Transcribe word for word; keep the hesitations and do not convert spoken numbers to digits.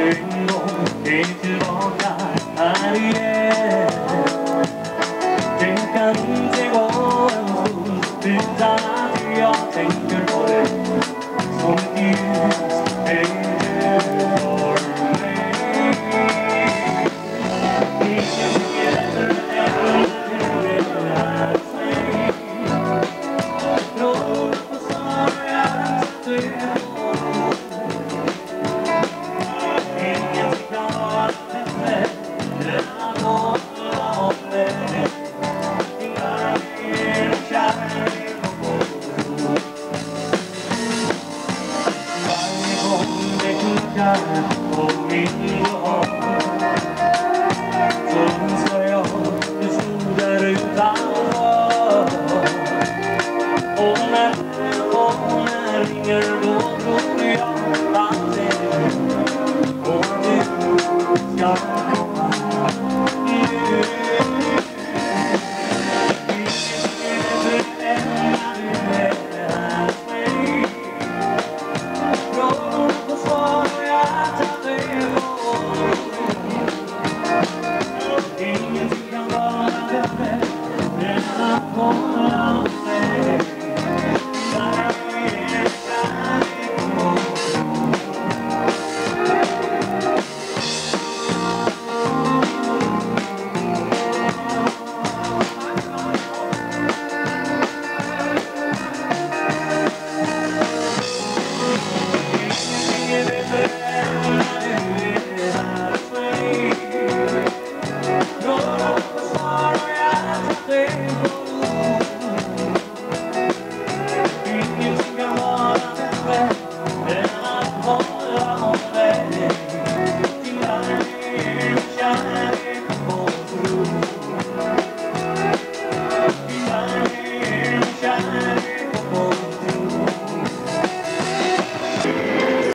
en gång är tillbaka här igen. Det kan inte gå en stund utan att jag tänker på det. Som ett ljus är du för mig. Ingenting är lättare än du vill här hos mig. Tror på sorgen så du får. Ingenting kan vara bättre än att hålla om dig. Inga mer kärlek och oro. Varje gång det klickar på min gång